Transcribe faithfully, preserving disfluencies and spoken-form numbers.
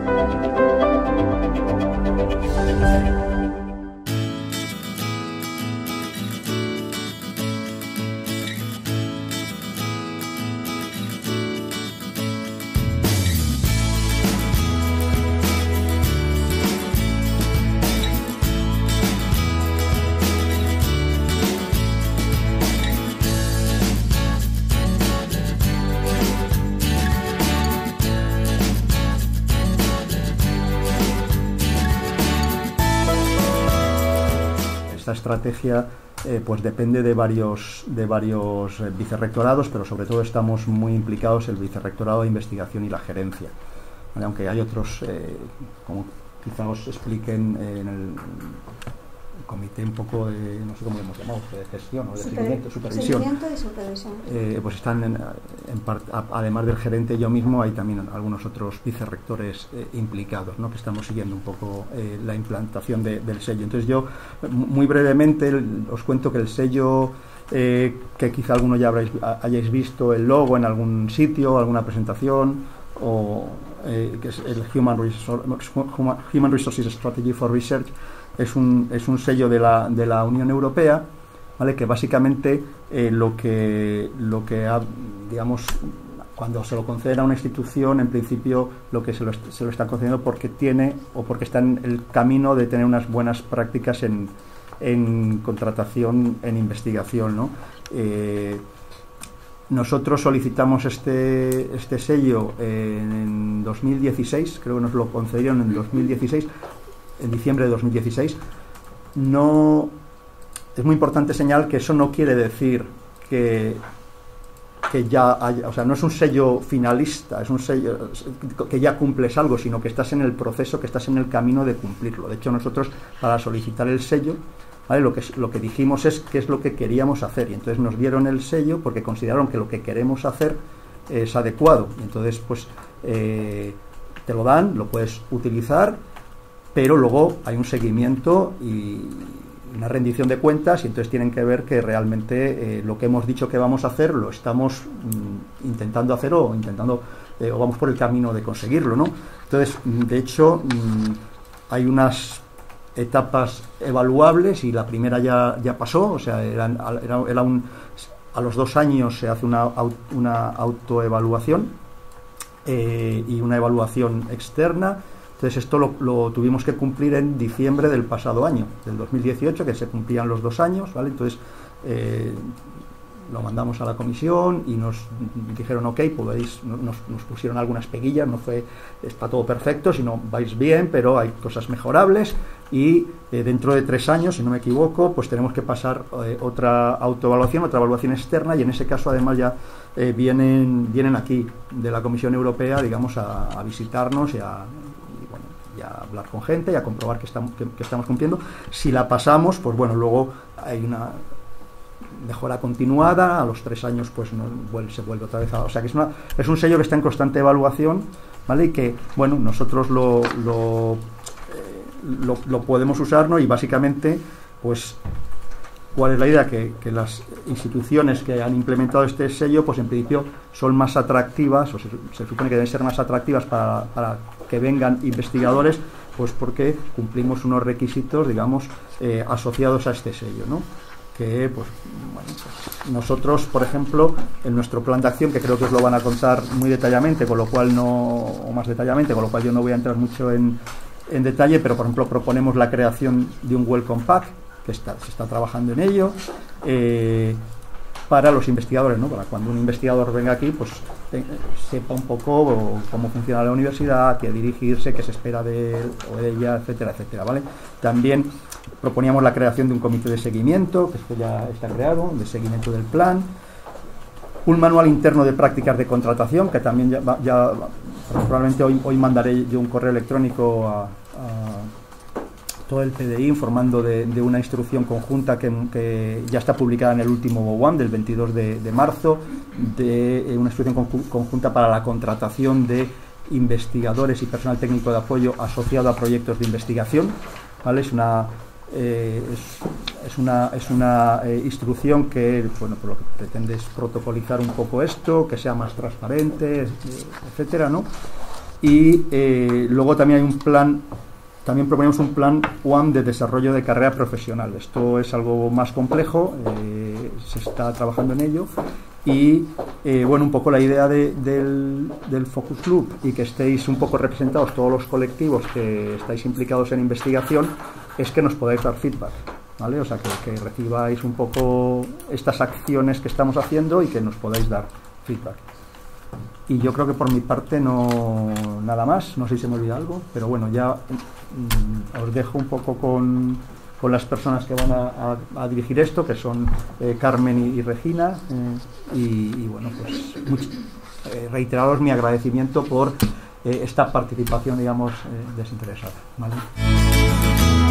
Esta estrategia eh, pues depende de varios, de varios eh, vicerrectorados, pero sobre todo estamos muy implicados el vicerrectorado de investigación y la gerencia, ¿vale? Aunque hay otros, eh, como quizá os expliquen eh, en el comité un poco de, no sé cómo lo hemos llamado, de gestión o de Super, seguimiento, supervisión. Seguimiento y supervisión. Eh, pues están, en, en part, además del gerente yo mismo, hay también algunos otros vicerrectores eh, implicados, ¿no? Que estamos siguiendo un poco eh, la implantación de, del sello. Entonces yo, muy brevemente, el, os cuento que el sello, eh, que quizá alguno ya habréis, hayáis visto el logo en algún sitio, alguna presentación, o eh, que es el Human, Resource, Human Resources Strategy for Research. Es un, es un sello de la, de la Unión Europea, ¿vale? Que básicamente eh, lo que, lo que ha, digamos, cuando se lo concede a una institución, en principio lo que se lo, se lo está concediendo porque tiene o porque está en el camino de tener unas buenas prácticas en, en contratación, en investigación, ¿no? Eh, nosotros solicitamos este, este sello en, en dos mil dieciséis, creo que nos lo concedieron en dos mil dieciséis, en diciembre de dos mil dieciséis. No es muy importante señalar que eso no quiere decir que, que ya haya, o sea, no es un sello finalista, es un sello que ya cumples algo, sino que estás en el proceso, que estás en el camino de cumplirlo. De hecho, nosotros, para solicitar el sello, ¿vale? Lo que, lo que dijimos es qué es lo que queríamos hacer, y entonces nos dieron el sello porque consideraron que lo que queremos hacer es adecuado. Y entonces, pues, eh, te lo dan, lo puedes utilizar, pero luego hay un seguimiento y una rendición de cuentas, y entonces tienen que ver que realmente eh, lo que hemos dicho que vamos a hacer lo estamos mm, intentando hacer o intentando eh, o vamos por el camino de conseguirlo, ¿no? Entonces, de hecho, mmm, hay unas etapas evaluables y la primera ya, ya pasó, o sea, era, era, era un, a los dos años se hace una, una autoevaluación eh, y una evaluación externa. Entonces esto lo, lo tuvimos que cumplir en diciembre del pasado año, del dos mil dieciocho, que se cumplían los dos años, ¿vale? Entonces eh, lo mandamos a la comisión y nos dijeron, ok, podéis, nos, nos pusieron algunas peguillas, no fue, está todo perfecto, sino vais bien, pero hay cosas mejorables, y eh, dentro de tres años, si no me equivoco, pues tenemos que pasar eh, otra autoevaluación, otra evaluación externa, y en ese caso además ya eh, vienen, vienen aquí de la Comisión Europea, digamos, a, a visitarnos y a... y a hablar con gente y a comprobar que estamos, que, que estamos cumpliendo. Si la pasamos, pues bueno, luego hay una mejora continuada, a los tres años pues no, vuelve, se vuelve otra vez a... O sea que es, una, es un sello que está en constante evaluación, ¿vale? Y que, bueno, nosotros lo, lo, eh, lo, lo podemos usar, ¿no? Y básicamente, pues, ¿cuál es la idea? Que, que las instituciones que han implementado este sello, pues en principio son más atractivas, o se, se supone que deben ser más atractivas para, para que vengan investigadores, pues porque cumplimos unos requisitos, digamos, eh, asociados a este sello, ¿no? Que, pues, bueno, pues nosotros, por ejemplo, en nuestro plan de acción, que creo que os lo van a contar muy detalladamente, con lo cual no, o más detalladamente, con lo cual yo no voy a entrar mucho en, en detalle, pero por ejemplo proponemos la creación de un Welcome Pack, que está, se está trabajando en ello, eh, para los investigadores, ¿no? Para cuando un investigador venga aquí, pues eh, sepa un poco cómo funciona la universidad, qué dirigirse, qué se espera de él o de ella, etcétera, etcétera, ¿vale? También proponíamos la creación de un comité de seguimiento, que esto ya está creado, de seguimiento del plan, un manual interno de prácticas de contratación, que también ya, ya probablemente hoy, hoy mandaré yo un correo electrónico a, a todo el P D I informando de, de una instrucción conjunta que, que ya está publicada en el último B O A M del veintidós de marzo, de una instrucción conjunta para la contratación de investigadores y personal técnico de apoyo asociado a proyectos de investigación, ¿vale? Es una eh, es, es una es una eh, instrucción que, bueno, por lo que pretende es protocolizar un poco esto, que sea más transparente, etcétera, ¿no? y eh, luego también hay un plan, también proponemos un plan U A M de desarrollo de carrera profesional. Esto es algo más complejo, eh, se está trabajando en ello. Y eh, bueno, un poco la idea de, del, del Focus Club y que estéis un poco representados todos los colectivos que estáis implicados en investigación es que nos podáis dar feedback, ¿vale? O sea, que, que recibáis un poco estas acciones que estamos haciendo y que nos podáis dar feedback. Y yo creo que por mi parte no nada más, no sé si se me olvida algo, pero bueno, ya mm, os dejo un poco con, con las personas que van a, a, a dirigir esto, que son eh, Carmen y, y Regina, eh, y, y bueno, pues mucho, eh, reiteraros mi agradecimiento por eh, esta participación, digamos, eh, desinteresada, ¿vale?